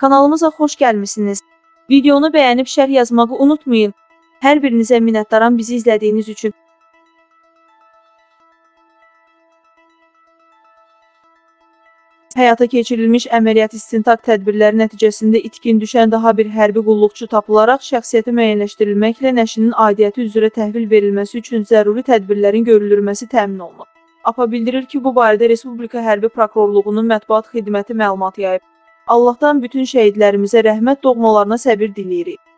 Kanalımıza xoş gəlmisiniz. Videonu bəyənib şərh yazmağı unutmayın. Hər birinizə minnətdaram bizi izlədiyiniz üçün. Həyata keçirilmiş əməliyyat istintaq tədbirləri nəticəsində itkin düşən daha bir hərbi qulluqçu tapılaraq şəxsiyyəti müəyyənləşdirilməklə nəşinin aidiyyəti üzrə təhvil verilməsi üçün zəruri tədbirlərin görülməsi təmin olunub. APA bildirir ki, bu barədə Respublika Hərbi Prokurorluğunun mətbuat xidməti məlumat yayıb. Allahdan bütün şəhidlərimizə rəhmət, doğmalarına səbir diləyirik.